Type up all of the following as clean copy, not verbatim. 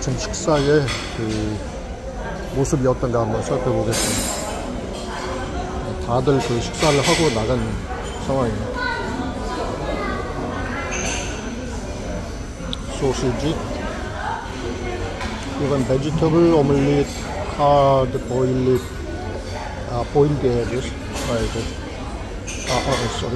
아침 식사의 그 모습이 어떤가 한번 살펴보겠습니다. 다들 그 식사를 하고 나간 상황입니다. 소시지, 이건 베지터블 오믈릿, 하드 보일드, 보일드 에그스, 쏘리.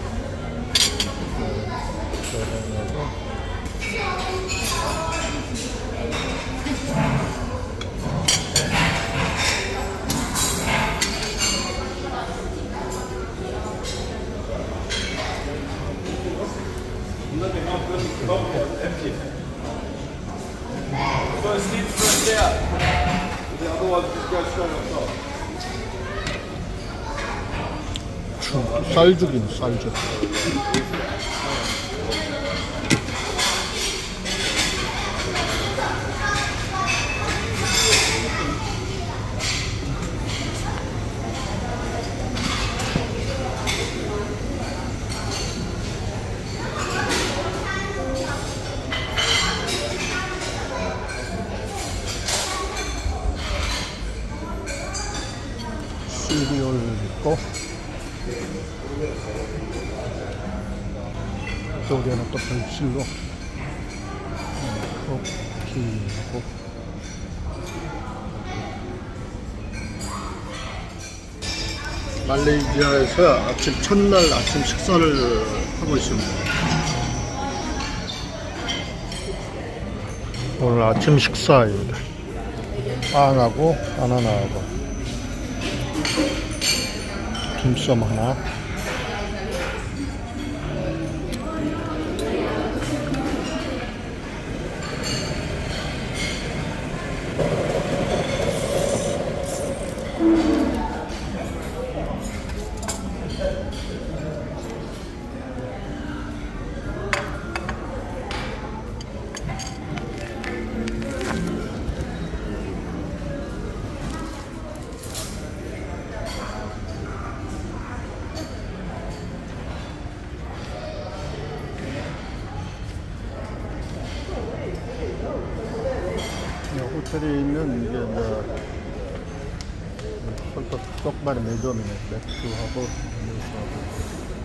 So it's deep front there. The other one just goes straight on top. 쌀죽이네, 쌀죽. 시리얼 있고, 이쪽에는 또 별실로 커피고, 말레이시아에서 첫날 아침 식사를 하고 있습니다. 오늘 아침 식사입니다. 빵하고 바나나하고 딤섬 하나, 호텔에 있는 이게 떡반의 매점이네. 맥주하고 음료수하고.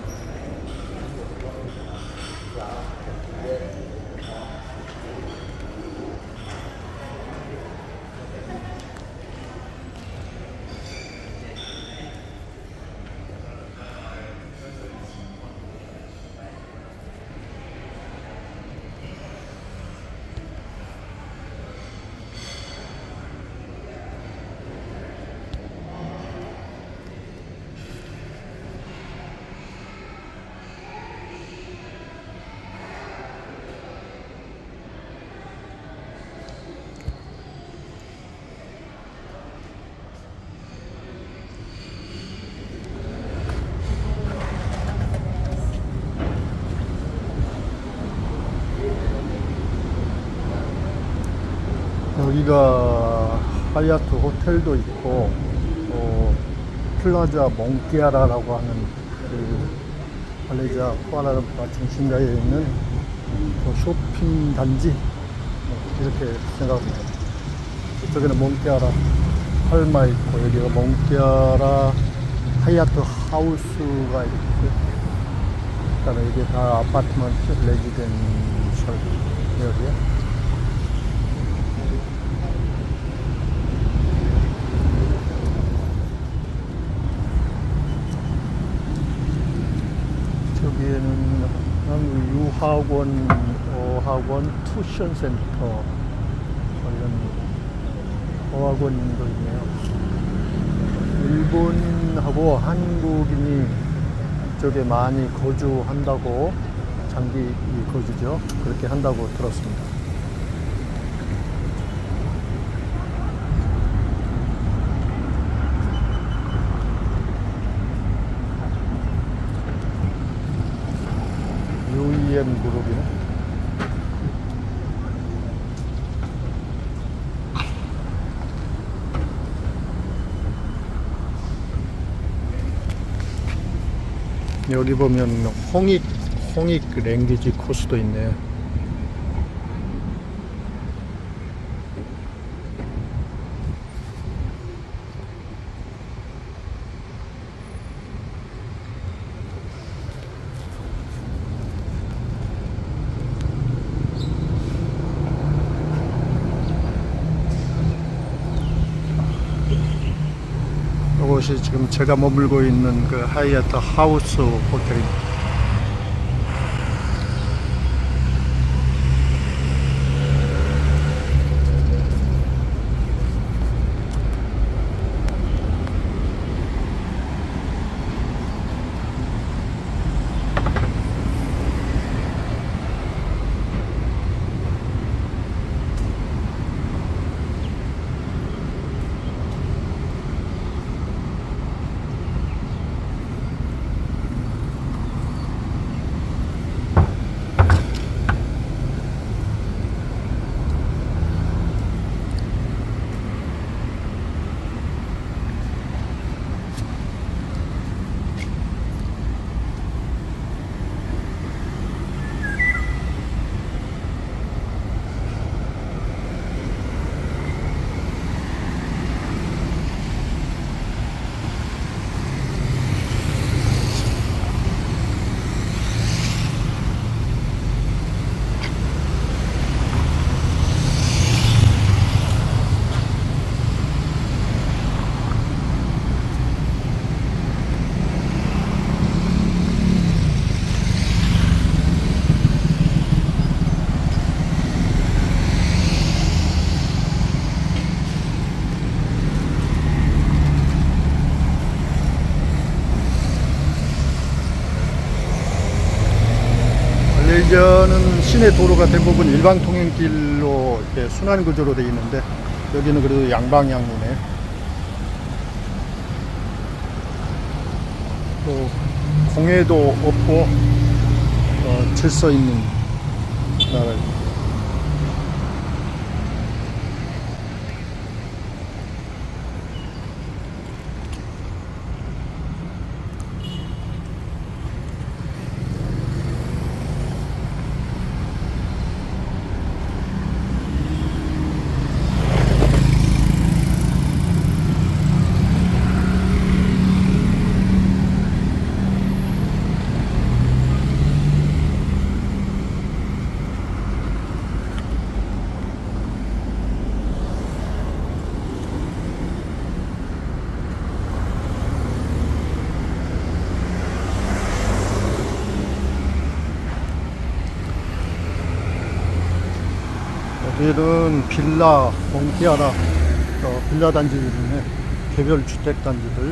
여기가 하얏트 호텔도 있고, 플라자 몽키아라라고 하는 그 말레이시아 쿠알라룸푸르 중심가에 있는 쇼핑 단지, 이렇게 생각합니다. 이쪽에는 몽키아라 할마 있고, 여기가 몽키아라 하얏트 하우스가 있고, 그다음에 이게 다 아파트먼트 레지덴셜 에리아. 여기에는 유학원, 어학원, 투션 센터 관련 어학원도 있네요. 일본인하고 한국인이 이쪽에 많이 거주한다고, 장기 거주죠. 그렇게 한다고 들었습니다. UEM 그룹이네. 여기 보면 홍익 랭귀지 코스도 있네요. 이것이 지금 제가 머물고 있는 그 하이애트 하우스 호텔입니다. 레이저는 시내 도로가 대부분 일방 통행길로 이렇게 순환 구조로 되어 있는데 여기는 그래도 양방향이네. 또 공해도 없고 질서 있는 나라입니다. 여기는 빌라, 몽키아라 빌라 단지들이네. 개별 주택 단지들.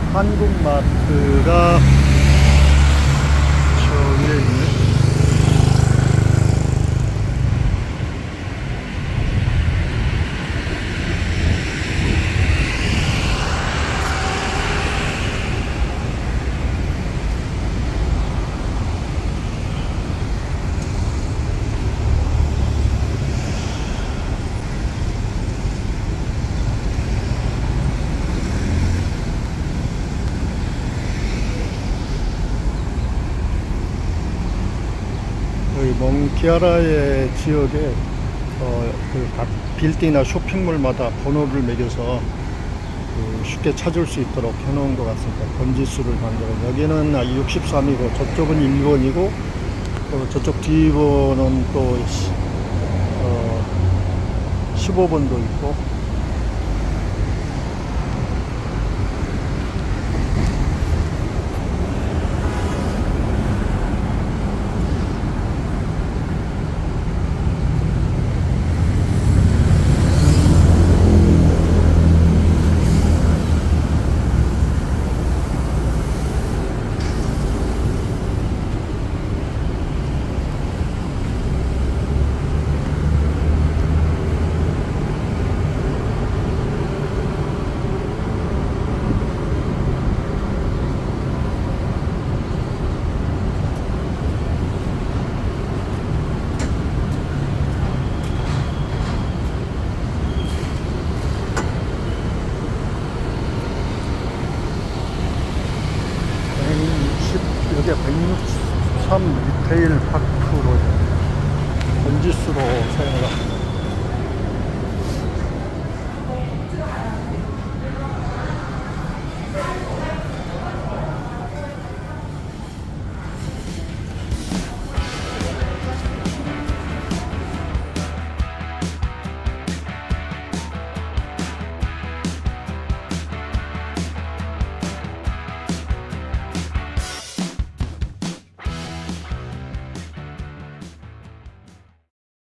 한국마트가 저 위에 있네. 여기 몽키아라의 지역에 각 빌딩이나 쇼핑몰마다 번호를 매겨서 쉽게 찾을 수 있도록 해놓은 것 같습니다. 번지수를 반대로 여기는 63이고 저쪽은 1번이고 저쪽 뒤번은 또 15번도 있고. 여기가 163 리테일 파크